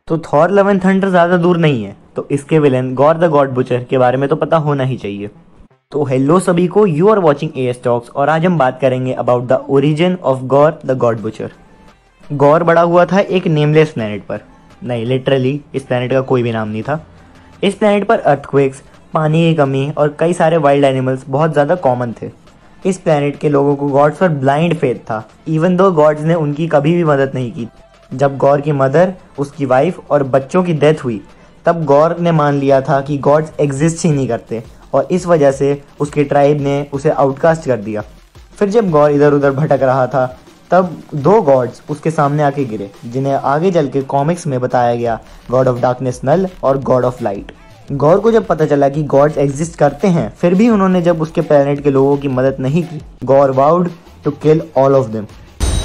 तो Thor love and thunder ज़्यादा दूर नहीं है, तो इसके villain Gorr the God Butcher के बारे में तो पता होना ही चाहिए। तो हेलो सभी को, you are watching AS talks और आज हम बात करेंगे about the origin of Gorr the God Butcher. Gorr बड़ा हुआ था एक नेमलेस प्लेनेट पर। नहीं, लिटरली इस प्लेनेट का कोई भी नाम नहीं था। इस प्लेनेट पर अर्थक्वेक्स, पानी की कमी और कई सारे वाइल्ड एनिमल्स बहुत ज़्यादा कॉमन थे। इस प्लेनेट के लोगों को गॉड्स पर ब्लाइंड फेथ था, इवन दो गॉड्स ने उनकी कभी भी मदद नहीं की। जब गॉर की मदर, उसकी वाइफ और बच्चों की डेथ हुई, तब गॉर ने मान लिया था कि गॉड्स एग्जिस्ट ही नहीं करते और इस वजह से उसके ट्राइब ने उसे आउटकास्ट कर दिया। फिर जब गॉर इधर उधर भटक रहा था, तब दो गॉड्स उसके सामने आके गिरे, जिन्हें आगे चल के कॉमिक्स में बताया गया गॉड ऑफ डार्कनेस नल और गॉड ऑफ लाइट। गॉर को जब पता चला कि गॉड्स एग्जिस्ट करते हैं, फिर भी उन्होंने जब उसके प्लेनेट के लोगों की मदद नहीं की, Gorr vowed to kill all of them.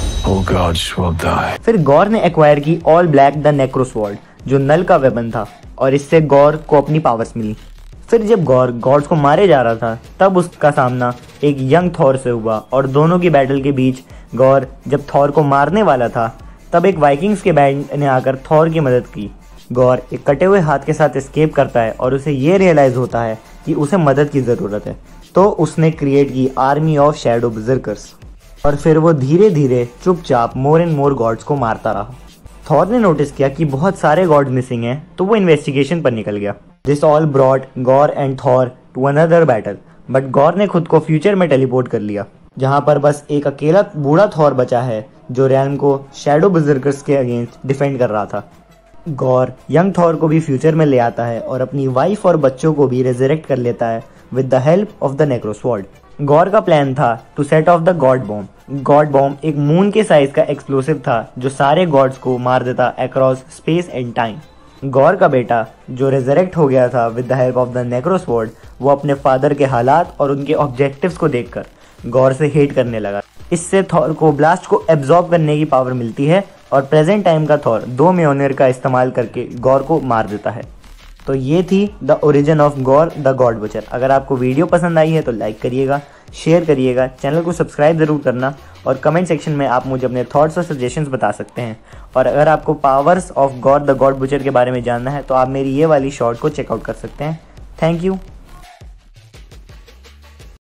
फिर गॉर ने एक्वायर की ऑल ब्लैक द नेक्रोस्वॉर्ड, जो नल का वेपन था, और इससे गॉर को अपनी पावर्स मिली। फिर जब गॉर गॉड्स को मारे जा रहा था, तब उसका सामना एक यंग थॉर से हुआ और दोनों की बैटल के बीच गॉर जब थॉर को मारने वाला था, तब एक वाइकिंग्स के बैंड ने आकर थॉर की मदद की। गॉर एक कटे हुए हाथ के साथ एस्केप करता है और उसे ये रियलाइज होता है कि उसे मदद की ज़रूरत है, तो उसने क्रिएट की आर्मी ऑफ शैडो बर्जर्कर्स और फिर वो धीरे धीरे चुपचाप मोर एंड मोर गॉड्स को मारता रहा। थॉर ने नोटिस किया कि बहुत सारे गॉड्स मिसिंग हैं, तो वो इन्वेस्टिगेशन पर निकल गया। This all brought Gorr and Thor to another battle, but Gorr ने खुद को फ्यूचर में टेलीपोर्ट कर लिया, जहां पर बस एक अकेला बूढ़ा थॉर बचा है जो रैम को शैडो बर्जर्कर्स के अगेंस्ट डिफेंड कर रहा था। गॉर यंग थॉर को भी फ्यूचर में ले आता है और अपनी वाइफ और बच्चों को भी रेजरेक्ट कर लेता है with the help of the Necrosword. Gorr का प्लान था to set off the God Bomb. God Bomb एक मून के साइज का एक्सप्लोसिव था जो सारे गॉड्स को मार देता across space and time. Gorr का बेटा जो रेजरेक्ट हो गया था with the help of the Necrosword, वो अपने फादर के हालात और उनके ऑब्जेक्टिव्स को देखकर गॉर से हेट करने लगा। इससे थॉर को ब्लास्ट को एब्जॉर्ब करने की पावर मिलती है और प्रेजेंट टाइम का थॉर 2 म्योनिर का इस्तेमाल करके गॉर को मार देता है। तो ये थी the origin of Gorr the God Butcher. अगर आपको वीडियो पसंद आई है तो लाइक करिएगा, शेयर करिएगा, चैनल को सब्सक्राइब ज़रूर करना और कमेंट सेक्शन में आप मुझे अपने थॉट्स और सजेशंस बता सकते हैं। और अगर आपको powers of Gorr the God Butcher के बारे में जानना है तो आप मेरी ये वाली शॉर्ट को चेकआउट कर सकते हैं। Thank you.